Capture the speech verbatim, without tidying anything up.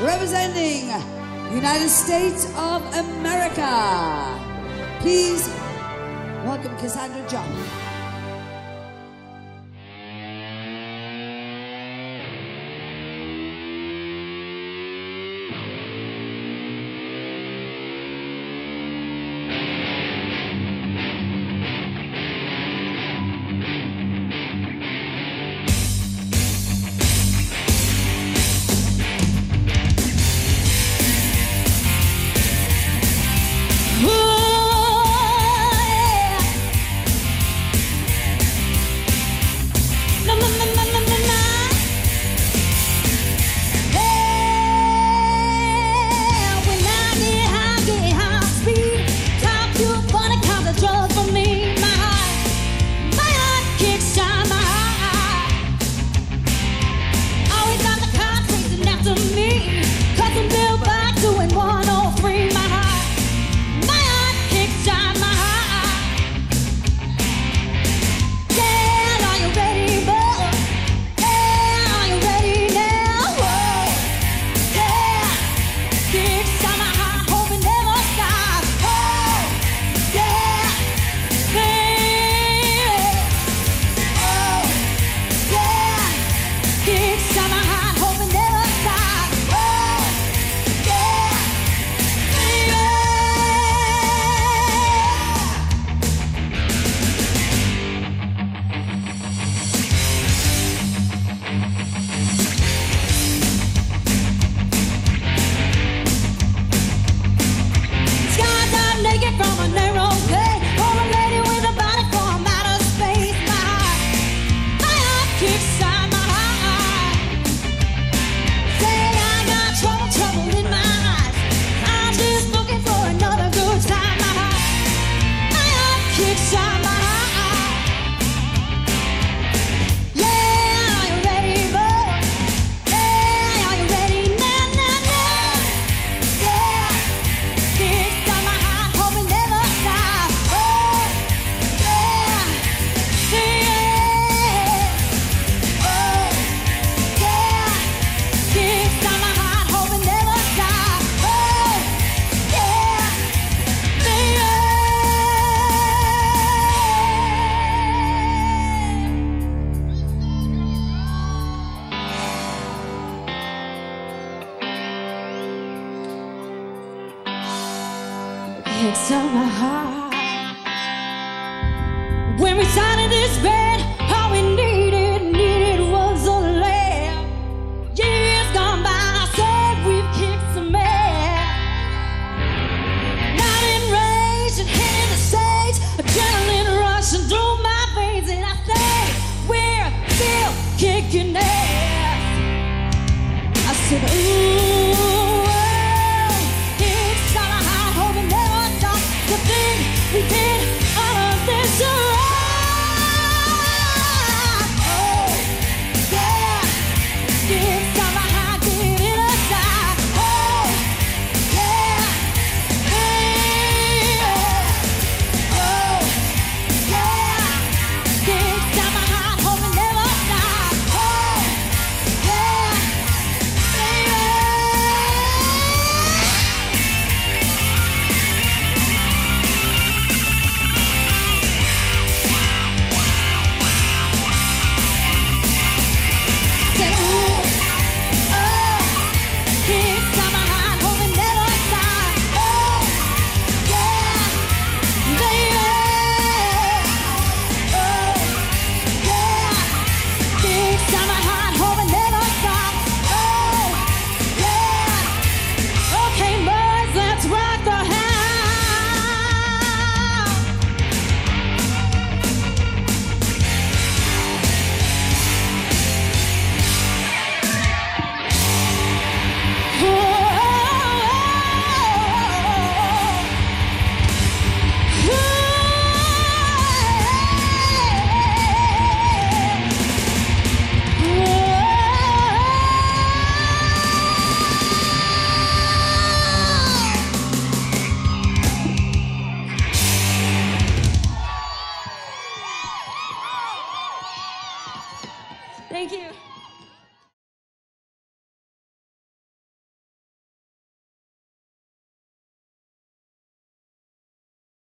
representing United States of America. Please welcome Cassandra John. It's on my heart. When we sat in this bed, all we needed, needed was a laugh. Years gone by, I said we've kicked some ass. Night in rage and head in the stage, adrenaline rushing through my veins, and I said we're still kicking ass. I said, ooh.